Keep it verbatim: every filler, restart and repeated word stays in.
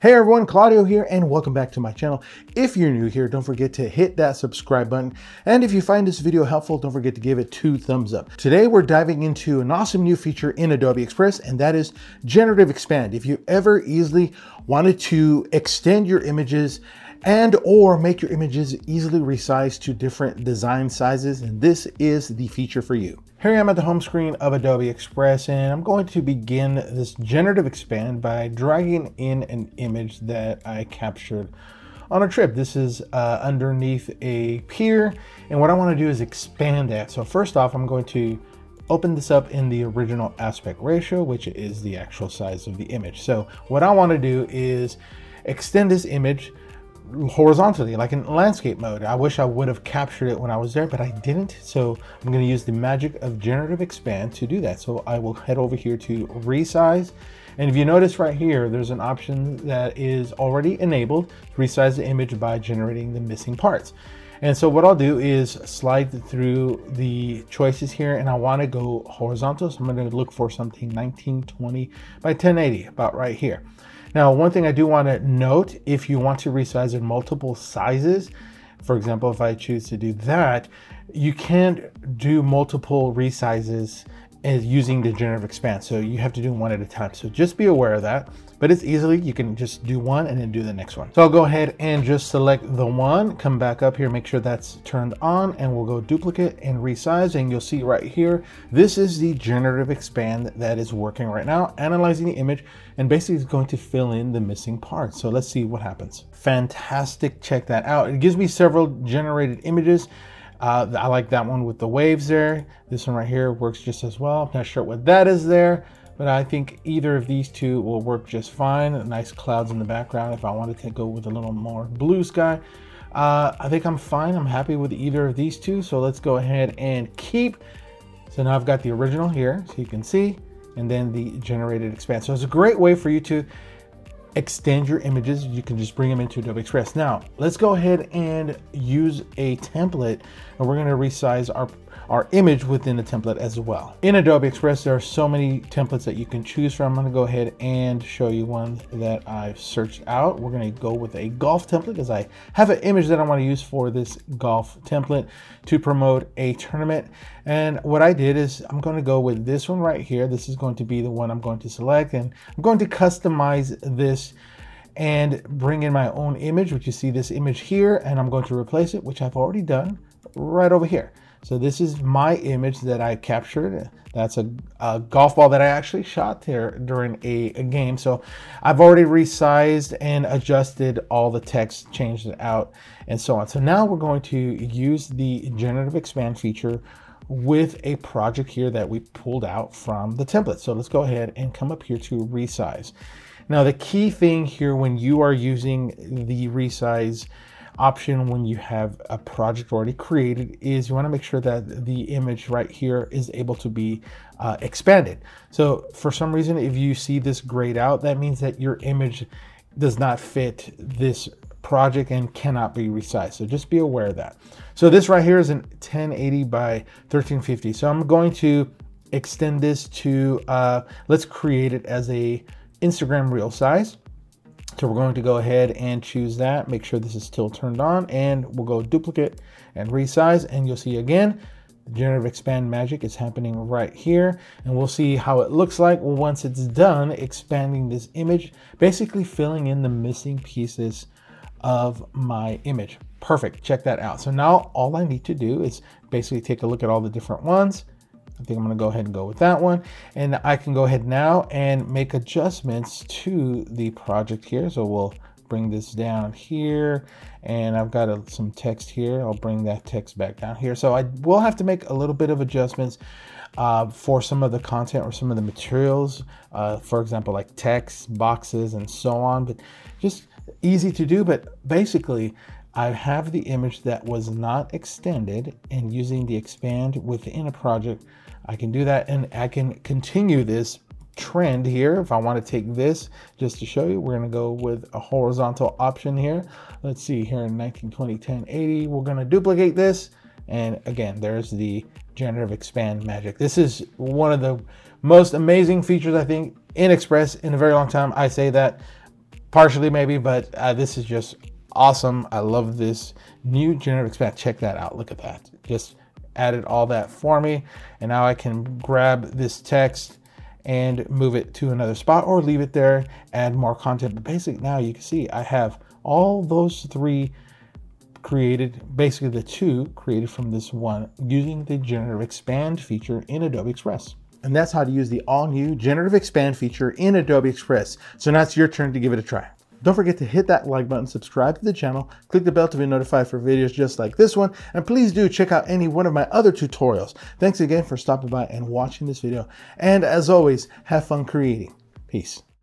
Hey everyone, Claudio here and welcome back to my channel. If you're new here, don't forget to hit that subscribe button. And if you find this video helpful, don't forget to give it two thumbs up. Today, we're diving into an awesome new feature in Adobe Express, and that is Generative Expand. If you ever easily wanted to extend your images and or make your images easily resized to different design sizes, and this is the feature for you. Here I am at the home screen of Adobe Express, and I'm going to begin this Generative Expand by dragging in an image that I captured on a trip. This is uh, underneath a pier, and what I want to do is expand that. So first off, I'm going to open this up in the original aspect ratio, which is the actual size of the image. So what I want to do is extend this image horizontally, like in landscape mode. I wish I would have captured it when I was there, but I didn't. So I'm going to use the magic of Generative Expand to do that. So I will head over here to Resize. And if you notice right here, there's an option that is already enabled to resize the image by generating the missing parts. And so what I'll do is slide through the choices here, and I want to go horizontal. So I'm going to look for something nineteen twenty by ten eighty, about right here. Now, one thing I do want to note, if you want to resize in multiple sizes, for example, if I choose to do that, you can't do multiple resizes as using the Generative Expand. So you have to do one at a time. So just be aware of that, but it's easily, you can just do one and then do the next one. So I'll go ahead and just select the one, come back up here, make sure that's turned on, and we'll go duplicate and resize. And you'll see right here, this is the Generative Expand that is working right now, analyzing the image, and basically is going to fill in the missing parts. So let's see what happens. Fantastic, check that out. It gives me several generated images. Uh, I like that one with the waves there. This one right here works just as well. I'm not sure what that is there, but I think either of these two will work just fine. Nice clouds in the background if I wanted to go with a little more blue sky. Uh, I think I'm fine. I'm happy with either of these two. So let's go ahead and keep. So now I've got the original here, so you can see, and then the Generated Expand. So it's a great way for you to extend your images. You can just bring them into Adobe Express. Now, let's go ahead and use a template, and we're going to resize our our image within the template as well. In Adobe Express, there are so many templates that you can choose from. I'm going to go ahead and show you one that I've searched out. We're going to go with a golf template because I have an image that I want to use for this golf template to promote a tournament. And what I did is I'm going to go with this one right here. This is going to be the one I'm going to select, and I'm going to customize this and bring in my own image, which you see this image here, and I'm going to replace it, which I've already done right over here. So this is my image that I captured. That's a, a golf ball that I actually shot there during a, a game. So I've already resized and adjusted all the text, changed it out, and so on. So now we're going to use the Generative Expand feature with a project here that we pulled out from the template. So let's go ahead and come up here to Resize. Now, the key thing here when you are using the Resize option when you have a project already created is you want to make sure that the image right here is able to be uh, expanded. So for some reason, if you see this grayed out, that means that your image does not fit this project and cannot be resized. So just be aware of that. So this right here is an ten eighty by thirteen fifty. So I'm going to extend this to, uh, let's create it as a Instagram reel size. So we're going to go ahead and choose that, make sure this is still turned on, and we'll go duplicate and resize, and you'll see again, Generative Expand magic is happening right here, and we'll see how it looks like once it's done expanding this image, basically filling in the missing pieces of my image. Perfect, check that out. So now all I need to do is basically take a look at all the different ones. I think I'm going to go ahead and go with that one, and I can go ahead now and make adjustments to the project here. So we'll bring this down here, and I've got a, some text here. I'll bring that text back down here. So I will have to make a little bit of adjustments uh, for some of the content or some of the materials, uh, for example, like text, boxes, and so on, but just easy to do. But basically, I have the image that was not extended, and using the expand within a project, I can do that, and I can continue this trend here. If I want to take this just to show you, we're going to go with a horizontal option here. Let's see here in nineteen twenty, ten eighty, we're going to duplicate this. And again, there's the Generative Expand magic. This is one of the most amazing features, I think, in Express in a very long time. I say that partially maybe, but uh, this is just awesome. I love this new Generative Expand. Check that out. Look at that. Just added all that for me. And now I can grab this text and move it to another spot or leave it there, add more content. But basically now you can see I have all those three created, basically the two created from this one using the Generative Expand feature in Adobe Express. And that's how to use the all new Generative Expand feature in Adobe Express. So now it's your turn to give it a try. Don't forget to hit that like button, subscribe to the channel, click the bell to be notified for videos just like this one, and please do check out any one of my other tutorials. Thanks again for stopping by and watching this video. And as always, have fun creating. Peace.